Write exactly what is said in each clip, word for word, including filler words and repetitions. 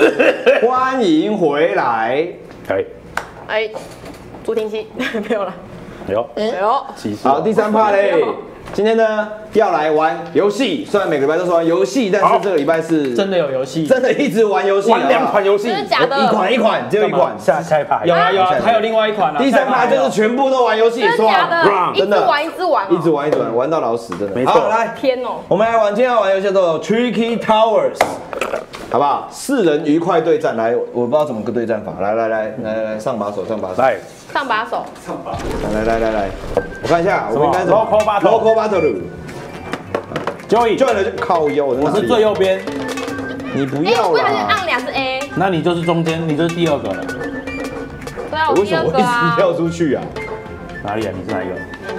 欢迎回来。 可以。 哎，助听器没有了。 有。 哎呦， 好，第三趴嘞。今天呢要来玩游戏，虽然每个礼拜都是玩游戏，但是这个礼拜是真的有游戏， 真的一直玩游戏， 玩两款游戏， 真的假的？ 一款一款，只有一款。 下下一趴有啊有啊，还有另外一款啊。 第三趴就是全部都玩游戏， 真的假的？一真的直玩一直玩， 一直玩一直玩，玩到老死，真的。 没错好，来， 天哦！ 我们来玩今天要玩游戏叫做 Tricky Towers， 好不好？四人愉快对战，来，我不知道怎么个对战法，来来来来来来，上把手上把手， 来上把手， 来来来来，我看一下，我们应该是 Local Battle Local Battle。 Joey， 转了就靠腰， 我是最右边， 你不哎， 要不小心啦。 按两是 A， 那你就是中间，你就是第二个了。 对啊，我第为什么会一二个啊直。跳出去啊？ 哪里啊？你是哪一个？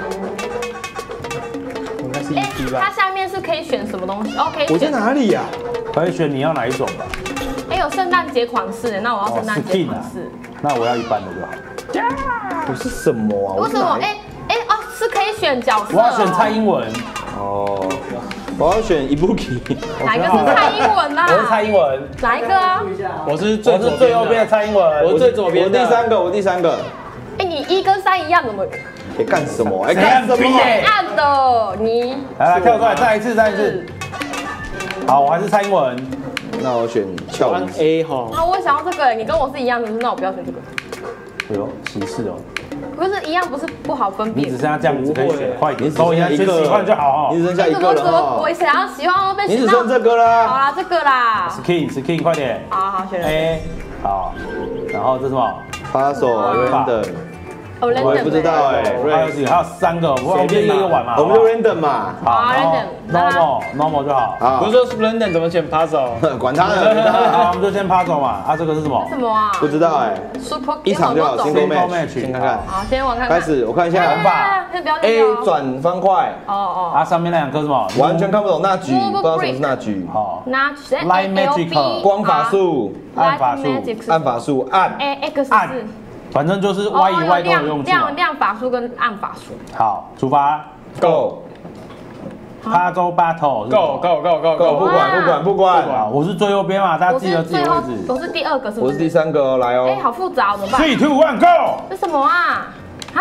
应该是哎 E P 它吧？ 下面是可以选什么东西？哦，可以我在选。 哪里呀？ 可以选你要哪一种吧。 哎，有圣诞节款式，那我要圣诞节 Skin 啊款式。， 那我要一般的就好。 我是什么啊？ 为什么？哎哎哦，是可以选角色。 我要选蔡英文， 哦，我要选 Ibuki。 哪一个是蔡英文啦？ 我是蔡英文， 哪一个啊？ 我是最我是最右边的蔡英文， 我是最左我边的。 第三个，我第三个。 哎，你一跟三一样，怎么哎，干什么？哎， 谁干什么？ 按 B 耶按的？你来来跳出来，再一次，再一次。好，我还是蔡英文。 那我选俏按梨。 A 哈， 啊，我也想要这个，你跟我是一样的，那我不要选这个。 哎呦，歧视哦！ 不是一样，不是不好分辨你只。剩下这样子可以选，快点， 你只剩收一下， 下一个选喜欢就好哦。 你只剩下一怎么怎么个了哈我。想要喜欢被选到你只剩这个好啦。 啦，这个啦。 Skin Skin，快点。 好好选了。 A，好，然后这是什么？ 发手 random， 哦我也不知道哎。 还有几个？还有三个，我们就一个一个玩嘛。 我们就 random 嘛。 好好然后 random normal normal 就好。 好不是，说 London 怎么选 puzzle？ 管他的，管他的好，我们就先 puzzle 嘛。啊，这个是什么什么啊不知道哎。 ？Super 一场就好有很多 ，single 种 match， match 先看看。 好，先玩看看。 开始，我看一下哎玩法。 哎哎先不要 A 念哦转方块， 哦哦。 啊，上面那两颗是什么？ 完全看不懂那局， Move 不知道什么是那局。 好， 那 Light Magic 光法术， 按法术按法术，按。 哎 X 按是。 反正就是哦 Y 以外都有亮用处嘛亮。亮法术跟暗法术。 好，出发 Go ，Puzzle Battle 是什么 Go go go go Go， go！ 不管不管不管。 好，我是最右边嘛，大家我记得自己的是最后位置。 我是第二个，是不是？ 我是第三个哦，来哎， 哦。 好复杂，怎么办？ Three, two, one, go！ 这什么啊？啊？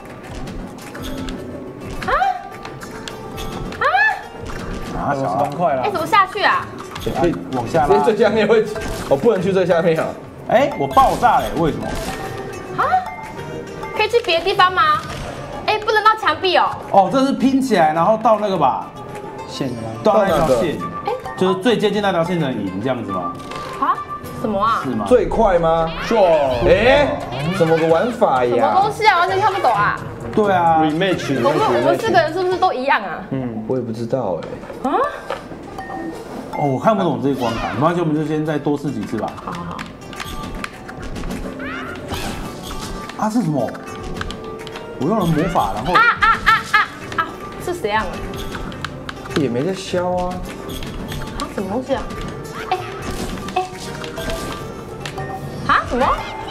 啊？啊？ 啊， 五小啊十方块了哎，。怎么下去啊？ 可以往下拉直接。最下面会，我不能去最下面啊。 哎，我爆炸了，为什么？ 啊？可以去别的地方吗？哎，不能到墙壁哦。 哦，这是拼起来，然后到那个吧， 线吗？ 到那到哪个条线，就是最接近那条线的赢，这样子吗？ 啊？什么啊？ 是吗？ 最快吗？ 做哎，怎么个玩法什么呀东西啊？完全看不懂啊！ 对啊， ？Rematch， 我们我们四个人是不是都一样啊？ 嗯， 我也不知道哎。 啊？ 哦，我看不懂这个关卡，没关系，我们就先再多试几次吧。 好好好。 啊，是什么？我用了魔法，然后啊啊啊啊啊！是谁啊？ 也没在消啊。 啊，什么东西啊？哎哎，啊什么？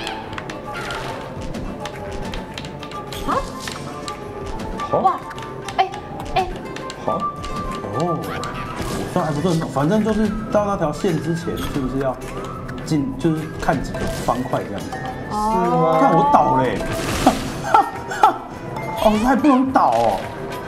啊？ 好， 哇！哎哎， 好， 哦，我算还不是很懂，反正就是到那条线之前，是不是要进，就是看几个方块这样子？ 哦， 看我倒嘞、哦，这还不能倒哦。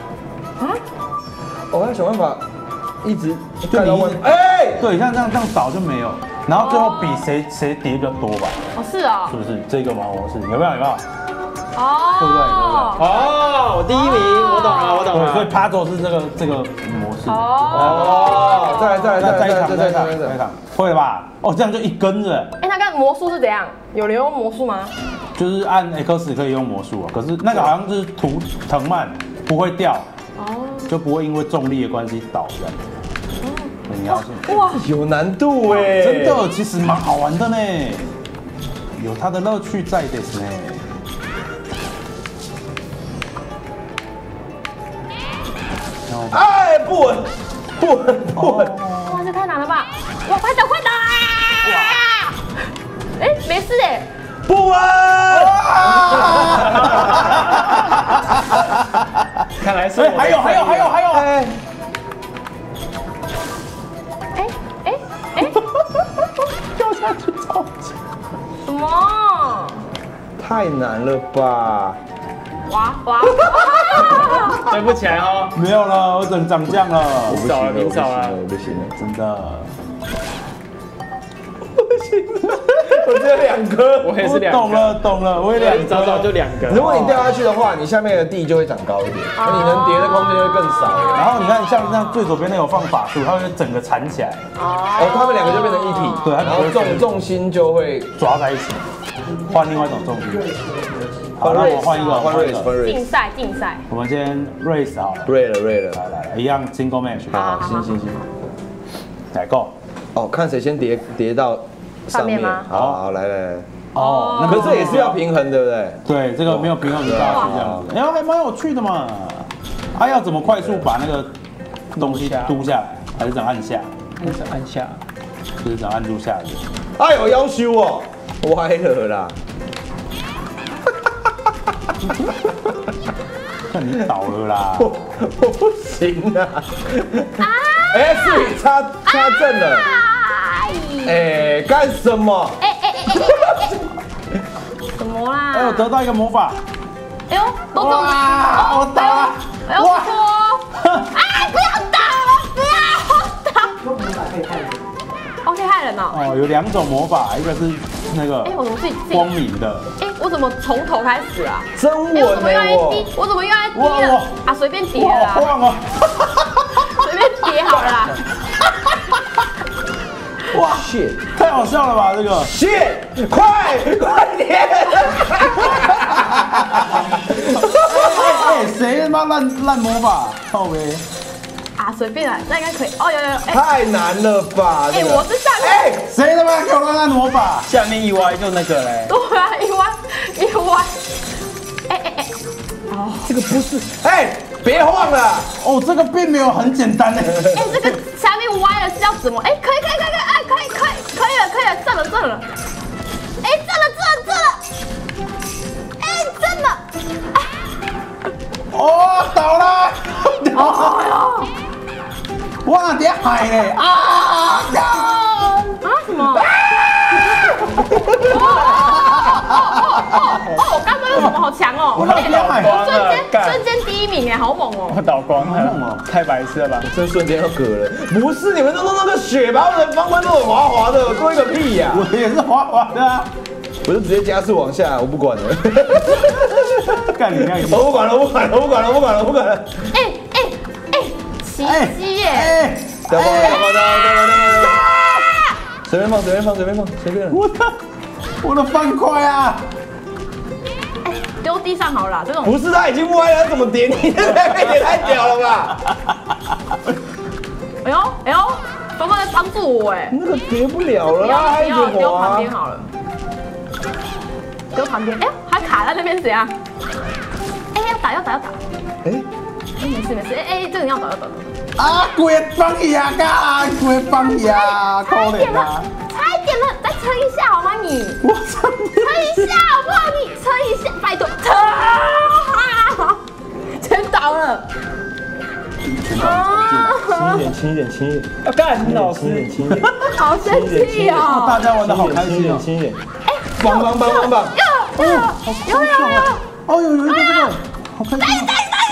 我要想办法一直就看到问你一直， 哎， 对，像这样这样倒就没有，然后最后比谁谁叠比较多吧， 哦是哦是，不是？这个模式有没有？有没有？ 哦， 对不对对不对哦，我第一名，我懂了，我懂对，所以了。 Puzzle 是这个这个模式。 哦，再来再来那再一再来场再一场再来再来再一场，会了吧？哦，这样就一根着， 哎，那个魔术是怎样？有人用魔术吗？ 就是按 X 可以用魔术啊，可是那个好像是图藤蔓，不会掉， 哦， 就不会因为重力的关系倒这样。你要信， 哇， 有难度哎， 真的其实蛮好玩的呢，有它的乐趣在的呢。 哎，不稳，不稳，不稳。 哇，这太难了吧！哇，快点快点！哇！哎，没事哎。 不稳。 看来是哎，还有还有还有还有， 哎， 哎哎哎！ 掉下去。 太难了吧？ 哇哇！ 对不起来哈， 没有了，我整涨价了， 平手了，平手了， 我不行了， 真的。 我只有两颗。 我也是两个。 懂了懂了，我也两早早就两个。 如果你掉下去的话，你下面的地就会长高一点，那你能叠的空间就会更少。 然后你看，像像最左边那个放法术，它会整个缠起来， 哦，他们两个就变成一体， 对它然后重重心就会抓在一起，换另外一种重心。好，那我换一个， 换 race 换 race， 竞赛竞赛。 我们先 race 好了， 瑞了瑞了， 来来来，一样 single match， 好，行行行， 来 go。 哦，看谁先叠叠到上面，好好来来来。 哦，那可是这也是要平衡，对不对？ 对，这个没有平衡的大是这样子，哎呀，还蛮有趣的嘛。啊，要怎么快速把那个东西嘟下来？还是怎按下？ 还是按下？ 就是怎按住下的？ 哎呦，要求哦，歪了啦！ 看你倒了啦！ 我我不行啊！哎，是你插插正了。哎，干什么？ 哎哎哎哎哎！什么啦？ 哎，我得到一个魔法。 哎呦，都中了！ 我倒了！ 哎呦，哇！哎，不要打了，不要打！哦，可以害人哦。 哦，有两种魔法，一个是那个哎，我怎么自己自己？ 光明的， 哎，我怎么从头开始啊？ 真哎，我怎么稳呢我。 越来越低？我怎么越来越低哇了哇？ 啊，随便叠哇， 啦好，晃哦！ 随便叠好了啦。 哇， shit 太好笑了吧这个！ shit，快快点！ 哎，谁他妈烂烂魔法？靠呗！ 啊，随便啦，那应该可以。哦，有有有，哎太难了吧？ 哎， 这个我是下面。 哎， 谁他妈给我烂烂魔法？ 下面一歪就那个嘞。 对啊，一弯一弯。哎哎哎， 这个不是，哎，别晃了！ 哦，这个并没有很简单的。 哎，这个下面歪了是要怎么？哎，可以可以可以可以，哎，可以可以可以了可以了，正了正了。哎，正了正了正了。哎，正了。 哦，倒了！ 哦哟。 哇，底下海嘞！啊！ 啊什么？哦哦，我刚刚有什么好强哦！ 我老天海我瞬间干瞬间第一名哎，好猛哦！ 我倒光了，太白痴了吧？ 真瞬间要嗝了。不是你们都弄那个雪，把我的方块弄得滑滑的，多一个屁呀！ 我也是滑滑的啊！ 我就直接加速往下，我不管了。 干你那一我不管了，我不管了，我不管了，我不管了，我不管了。 哎哎哎，奇迹耶！ 哎， 掉包了，掉包，掉包，掉包，掉包！随便放，随便放，随便放，随便。 我的我的方块啊！ 哎，丢地上好了，这种不是，他已经歪了，怎么叠？你这个也太屌了吧！ 哎呦哎呦，方块在帮助我哎， 那个叠不了了不要啊，还不要一直滑丢旁边。好了，丢旁边，哎，还卡在那边怎样？哎，要打要打要打， 哎， 哎没事没事，哎哎，这个要打要打。 啊，鬼放呀噶，鬼放呀，可差一点了怜啊！， 差一点了，再撑一下好吗你？ 我操你！ 撑一下好不好你？撑一下，拜托，撑！啊全倒了。啊！ 轻一点，轻一点，轻一点， 要干老轻一点， 师， 轻一点， 好生气哦！ 大家玩的好开心哦！ 轻一点。 哎， 棒棒棒棒棒！ 有有有有有有！ 哦，有有一个这个，好开心！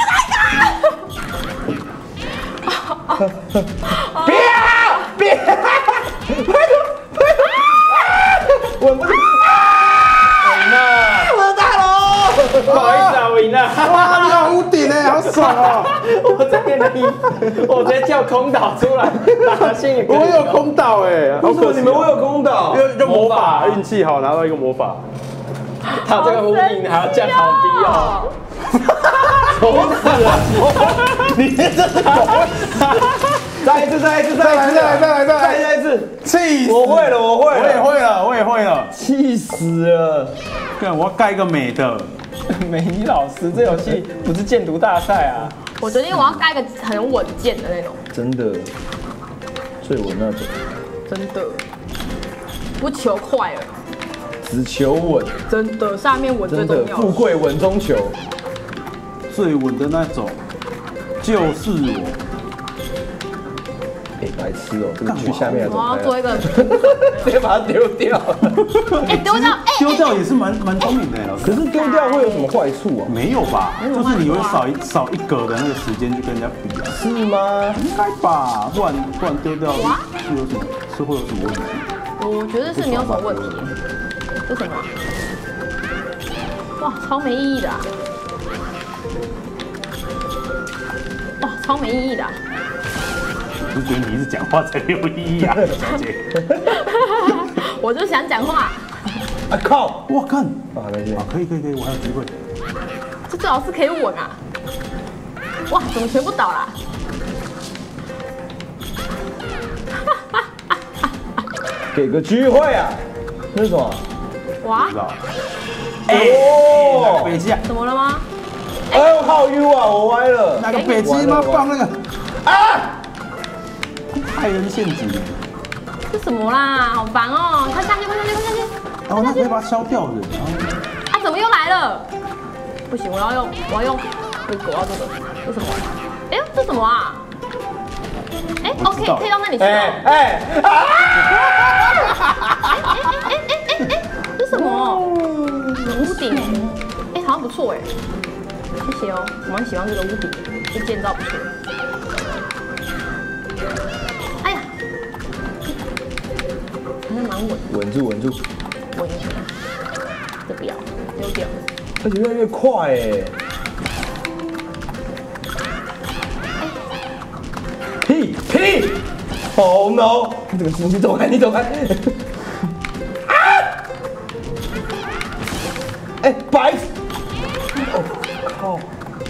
别别！快点快点！稳不住！ 赢了， 我的大龙！ 不好意思啊，我赢了。 哇，你好屋顶哎，好爽哦！ 我这边的赢，我直接跳空岛出来，打心也可以我有空岛哎， 为什么你们会有空岛？ 一个一个魔法，运气好拿到一个魔法。 他这个屋顶还要降好低哦。 你这是狗！ 再一次，再一次，再一次， 再来，再来，再来， 再一次！ 气死！ 我会了，我会我也了， 会了，我也会了。 气死了！ 看，我要盖一个美的。 美妮老师，这游戏不是建读大赛啊。 我决定我要盖一个很稳健的那种， 真的，最稳那种， 真的，不求快了， 只求稳， 真的，下面稳最真的重要。 富贵稳中求。 最稳的那种就是我。 哎，白痴哦，这个去下面要怎我要么拍啊？ 做一个， 直接把它丢掉。 哎，丢掉，哎， 丢掉也是蛮蛮聪明的，老师。 可是丢掉会有什么坏处啊？ 没有吧？就是你会少一少一格的那个时间去跟人家比啊。 是吗？ 应该吧，不然不然丢掉是有什么是会有什么问题？ 我觉得是没有什么问题。这什么？哇，超没意义的、啊！哇，超没意义的、啊！ 我觉得你一直讲话才没有意义啊，小姐。 我就想讲话。 啊靠！ 哇看啊，没事啊，可以可以可以，我还有机会。 这最好是可以稳啊！哇，怎么全部倒了？ 给个机会啊！那是什么？ 哇不知，道。 哦， 北极啊， 怎么了吗？ 哎呦，好 U 啊！我歪了。 那个北极妈放那个啊！ 害人陷阱。 这什么啦？好烦哦！快下去，快下去，快下去！ 哦，那可以把它消掉的。 啊，怎么又来了？不行，我要用，我要用这个，我要这个，这什么？哎呦，这什么啊？哎，OK，可以到那里去哎哦。 哎啊！ 哎哎哎哎哎，这什么？屋顶哎，哎，好像不错哎。谢谢哦，我蛮喜欢这个屋顶，这建造不错。哎呀，好像蛮稳， 稳住，稳住， 稳一点。这不要，丢掉。 而且越来越快哎！屁屁！Oh no！这个你走开，你走开！啊！哎，白！哦靠！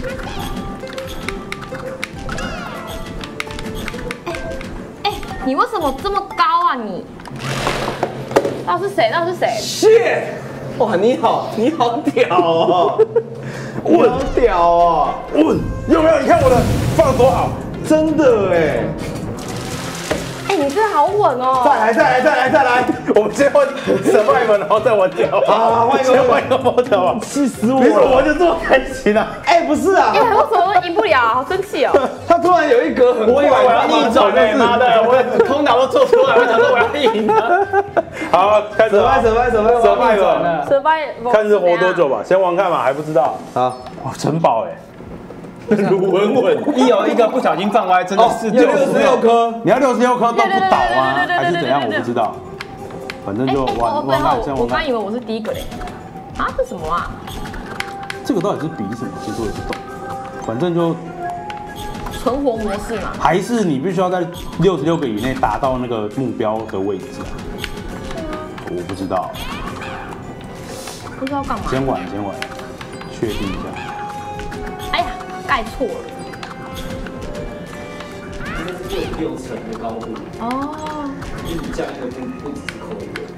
哎，你为什么这么高啊你？到底是谁？到底是谁？ 谢！哇，你好，你好屌哦！稳，好屌哦！稳，有没有？你看我的放多好，真的哎！ 哎，你真的好稳哦！ 再来，再来，再来，再来！ 我们先换 survive， 然后再玩掉。 啊，换一个，换一个 model 啊！ 气死我为什么我了！ 就这么开心啊？ 哎，不是啊哎，，为什么都赢不了啊？好生气哦！ 他突然有一格很快， 我以为我要逆转哎哎，妈的！我空岛都做出来，我想说我要赢了。好，开始舍吧败舍败舍败 ，survive 了， Survive， 看是活多久吧，先玩看嘛，还不知道。 好， 哦，城堡哎，卢稳稳， 一有一个不小心放歪，真的是有六十六颗， 你要六十六颗都不倒吗？ 对对对对对对对还是怎样？我不知道。反正哎就玩哦对玩看， 哦先玩看。 我刚以为我是第一个嘞。啊，这什么啊？ 这个到底是比什么？其实我也不懂。反正就存活模式嘛。 还是你必须要在六十六个以内达到那个目标的位置。我不知道， 不知道干嘛。 先玩先玩，确定一下。 哎呀，盖错了。 六六层的高度， 哦。 一降一个不不只是扣一个。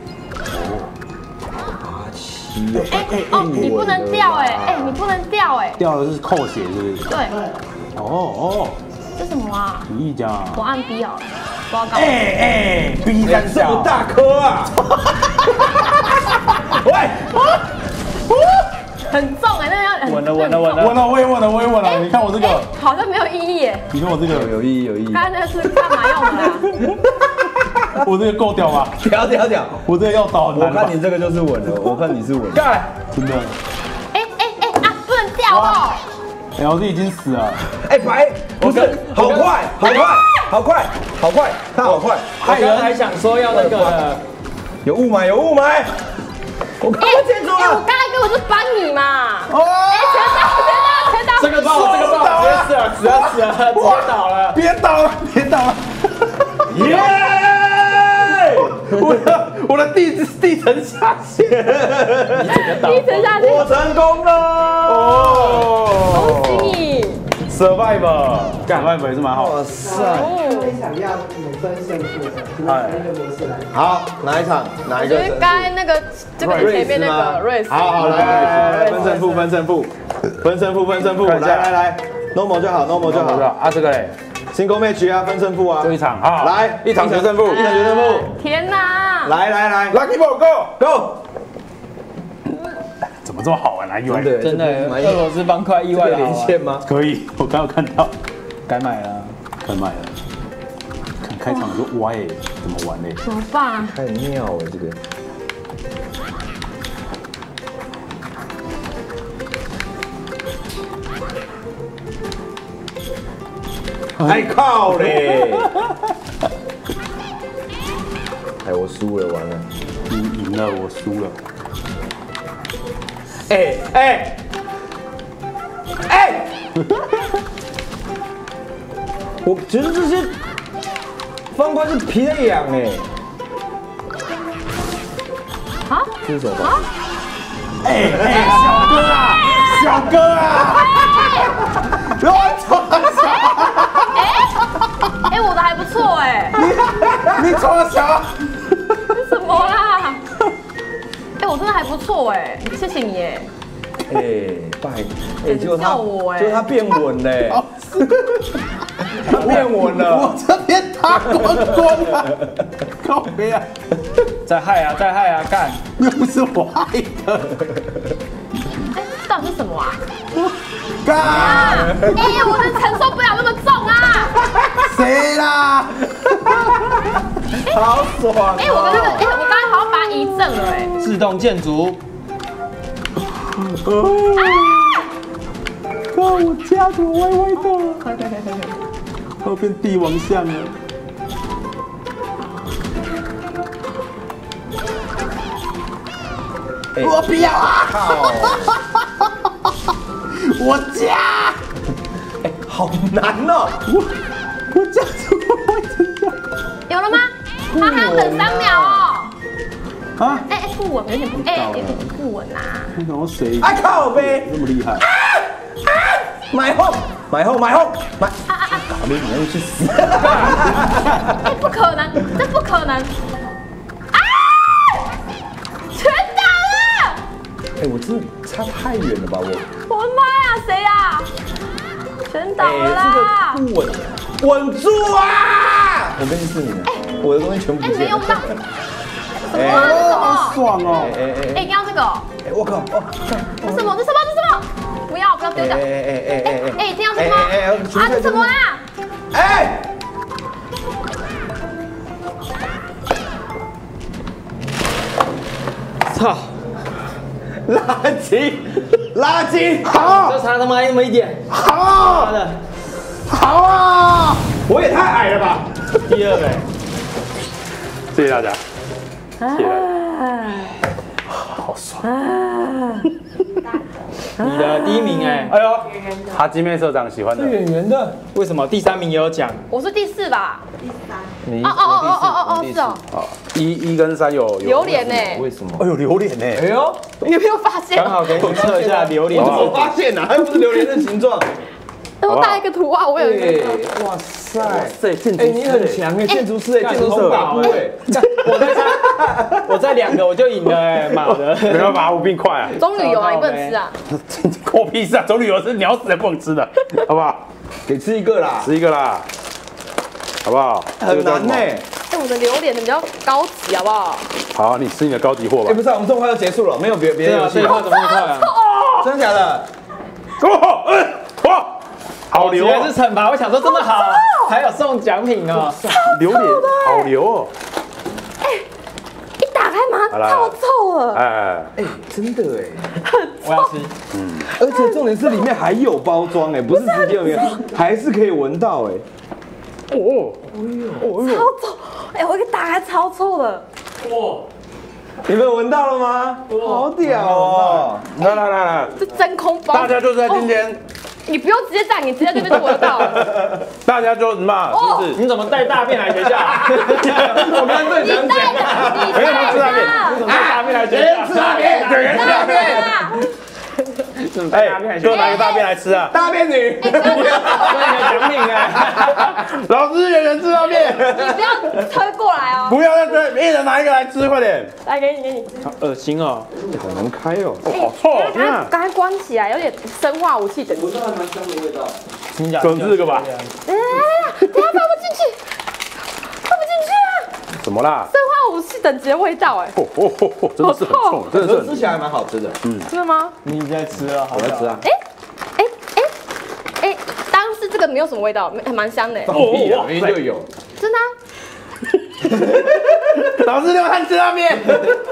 八七哦， 哎哦，你不能掉哎，哎，你不能掉哎。 掉的是扣血，是不是？ 对， 哦哦， 这什么啊？ 一亿加。 我按 B 好了，不知道干嘛。 哎哎，B 三这么小， 大颗啊！喂， 很重哎，那个要很稳了稳了稳了稳了，我也稳了，我也稳了。你看我这哎个，， 好像没有意义耶。 你看我这个， 有意义有意义， 刚才那个是干嘛用的啦？ 我这个够屌吧？ 屌屌屌！ 我这个要倒很我难吧看？你这个就是稳了，我看你是稳。 干， 真的， 哎哎哎啊，不能掉哦。 哎，我这已经死了。 哎，白不是，好快，好快，好快，好快，他好快， 我刚才想说要那个， 有雾霾，有雾霾。我看哎到建筑哎，我了。 刚才根本是帮你嘛。 哦， 哎，全倒，全倒，全倒。 这个爆，这个爆，直接死了，死了，死了，直接倒了。 别倒了，别倒了。 耶！ 我的我的地地层下陷， 一沉下去， 我成功了。 哦恭喜你。 ，Survivor，干 Survivor 也是蛮好的。 哇塞！ 哦， 想要五分胜负，只能分一个模式来。 好，哪一场？哪一个？ 我觉得刚才那个这个前面那个瑞斯， 好好来来来来，分胜负，分胜负，分胜负，分胜负，来来来 ，normal 就好，normal 就好。 啊，这个嘞， single match 啊，分胜负啊就。一场啊， 来， 一场决胜负一场决胜负。 天哪！ 来来来 ，Lucky Ball Go， ，Go！ 怎么这么好玩啊？意外， 真的，俄罗斯方块意外的连线吗？ 可以，我刚有看到， 该买了。 快卖了，看开场就歪，怎么玩嘞？ 怎么办？ 太妙了这个。太靠嘞！哎，我输了，完了。 你赢了，我输了。 哎哎哎！我觉得这些方块是皮在痒哎。 啊？ 这是什么？ 哎哎，小哥啊，小哥啊！ 乱闯！ 哎，我的还不错哎。 你闯小？ 这什么啦？哎，我真的还不错哎，谢谢你哎。 哎，拜！哎，结果他， 叫我哎结果他变稳嘞，他变稳了。 我这边打光光了，靠背啊！ 再害啊，再害啊，干！ 又不是我害的， 哎，到底是什么啊？ 干！ 哎，我是承受不了那么重啊！ 谁啦？ 好爽！ 哎，我刚刚，哎，我刚刚好像把它移正了哎。 自动建筑， 靠！我家怎么歪歪的？ 可以可以可以可以可以。 要变帝王像了。 哎我不要啊！ 靠！ 我家， 哎，好难哦！ 我我家怎么会这样？ 有了吗？他还要等三秒哦。 啊？ 哎哎，不稳，有点不，哎，有点不稳啊。 然后谁哎靠呗！ 这么厉害？ 买后，买后，买后，买！搞你你要去死！ 哎，不可能，这不可能！啊！全倒了！ 哎，我真的差太远了吧我？ 我的妈呀，谁呀？全倒了啦！ 不稳，稳住啊！我跟你是你的，我的东西全部哎， 不见了。 没用到。什么啊？这什好么？ 爽哦！ 哎哎哎，你要这个？ 哎，我靠！哦， 这什么？这什么？这什么？不要，不要丢掉！ 哎哎哎哎哎哎，听到这个吗？ 哎哎哎啊，这什么啦？ 哎！ 操！ 垃圾，垃圾， 就好， 差他妈那么一点，妈好， 的， 好啊！我也太矮了吧！ 第二呗。 谢谢大家，谢谢大家。 好爽！ 你的第一名哎， 哎呦，哈基妹社长喜欢的， 圆圆的， 为什么第三名也有奖？ 我是第四吧？ 你哦哦哦哦哦哦，是哦， 啊，一一跟三有有榴莲呢？ 为什么？ 哎呦，榴莲呢？ 哎呦， 你有没有发现？ 刚好给你测一下榴莲我怎么发现呢？还不是榴莲的形状？ 我带一个图啊，我有一个。 哇塞！ 对，建筑哎，你很强哎，建筑师哎，建筑师宝哎， 我在差，我在两个我就赢了哎，妈的！ 没办法，我比你快啊！ 棕榈油啊，你不能吃啊！ 关我屁事啊！棕榈油是鸟死人不能吃的，好不好？ 给吃一个啦， 吃一个啦，好不好？ 很难呢。 哎，我的榴莲比较高级，好不好？ 好，你吃你的高级货吧哎，。不是，我们这么快就结束了，没有别别对啊， 的游戏这一，块怎么那么快啊？ 真的假的？ 哦，哎，哇，好流原来哦是，惩罚，我想说这么好，还有送奖品哦。 榴莲好流哦。 一打开马好啦上超臭了。 哎， 哎，真的哎。 我要吃， 而且重点是里面还有包装哎，不是直接有，还是可以闻到哎。 哦， 超臭！哎，我一打开超臭的。 哇， 你们闻到了吗？好屌哦！ 来来来来， 这真空包。 大家就在今天， 你不用直接站，你直接这边就闻得到了。 大家就什么，是不是？ 你怎么带大便来学校？ 我刚刚正想你带讲， 的，你没有人吃大便带怎么带大便来学校？ 吃大便，有人吃大便， 的。 哎，给我拿一个大便来吃啊！ 大便女， 这是你的奖品哎！ 老师，有人吃大便， 你不要推过来哦。 不要再追，一人拿一个来吃，快点！ 来，给你，给你。 好恶心哦！ 好难开哦。 哦，好臭哦，天啊！ 赶快关起来，有点生化武器等级。 闻到还蛮香的味道。 你讲整这个吧。 哎，等一下放不进去，放不进去啊！ 怎么啦？ 生化武器等级的味道，哎， 哦哦哦哦，真的是很冲，真的是很可是吃起来还蛮好吃的， 真的吗？ 你已经在吃了，好我在吃啊。 哎哎哎哎，当时这个没有什么味道，没还蛮香的，哎放屁啊，明明就有。 真的啊？ 老师，流汗吃拉面。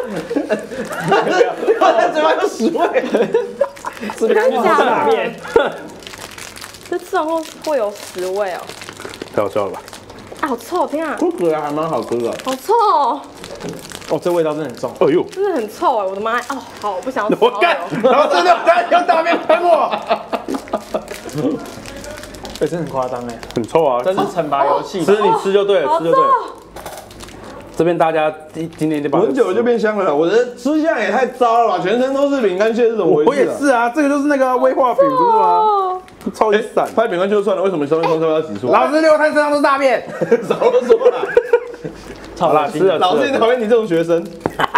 我的嘴巴有屎味。 真的假的？ 面， 这吃完后会有屎味哦。 太好笑了吧？ 啊，好臭！天啊， 不觉得还蛮好吃的。 好臭哦！ 哦，这味道真的很重。 哎呦， 真的很臭哎！我的妈！哦，好，我不想要吃。 我干！老师，流汗用大面喷我， 哎，真的很夸张哎， 很臭啊！ 这是惩罚游戏。 吃你吃就对了， 好臭吃就对了。这边大家今今天就把闻久了就变香了，我的吃相也太糟了吧，全身都是饼干屑，是怎么回事？ 我也是啊，这个就是那个威化饼，不是吗？ 哦， 超级散。 拍饼干屑就算了，为什么上面上面要挤出？ 老师，流汗身上都是大便。 少了说了， 好啦，吃了。 老师讨厌你这种学生。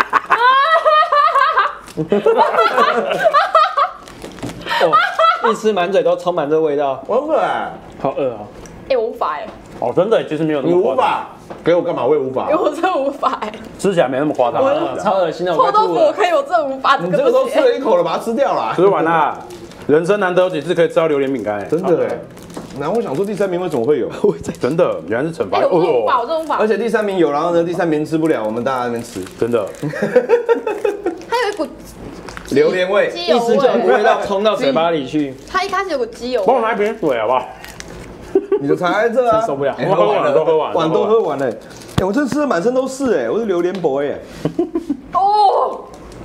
一吃满嘴都充满这味道， 王可爱， 好饿啊！ 哎，我无法哎， 哦，真的，其实没有那你么夸张， 无法给我干嘛？我也无法哎，。我真的无法哎。 吃起来没那么夸张。 啊超恶心的，我快臭豆腐我吐了。 可以，我真的无法。 你这个时候吃了一口了，把它吃掉了。 吃完啦，人生难得有几次可以吃到榴莲饼干，哎真的哎。然后我想说第三名为什么会有？ 真的，原来是惩罚哎，我真的无法， 哦， 我真的无法而。且第三名有，然后呢，第三名吃不了，我们大家在那边吃真的。 它有一股榴莲味。 鸡油一吃就有股味， 味道冲到嘴巴里去， 它一开始有股鸡油味。 帮我拿一瓶水好不好？ 你的才在这啊， 真受不了哎我喝完了都喝完了碗都喝完了。哎，我这吃的满身都是哎，我是榴莲 boy 哎。 哦，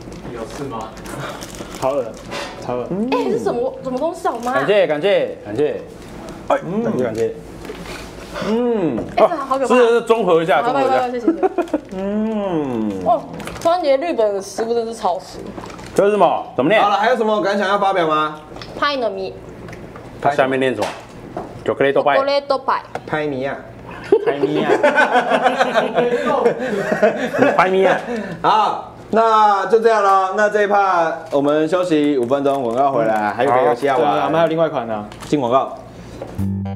好恶，超恶。 哎，这是什么什么东西啊？我妈！ 感谢感谢感谢，哎，感谢感谢。 嗯哎，这好可怕。 是综合一下， 好， 综合一下拜拜拜，。谢谢谢谢。 嗯。 哦，突然觉得日本的食物真是超食。 这是什么？怎么念好？了，还有什么感想要发表吗？ 拍の実、 它下面念什么？巧克力豆派チョコ。レートパイ。 拍米啊。 海米啊， 拍咪啊！ 好，那就这样了。那这一趴我们休息五分钟，广告回来，还有个游戏要对啊，我们还有玩。 另外一款呢。 进广告。